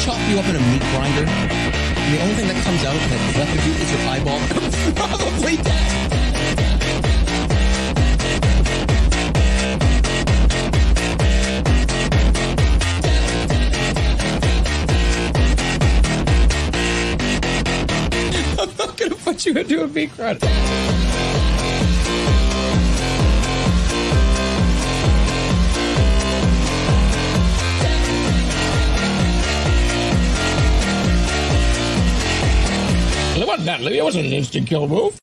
chop you up in a meat grinder, and the only thing that comes out that's left of you is your eyeball, probably dead. I'm not gonna put you into a meat grinder. It wasn't an instant kill move.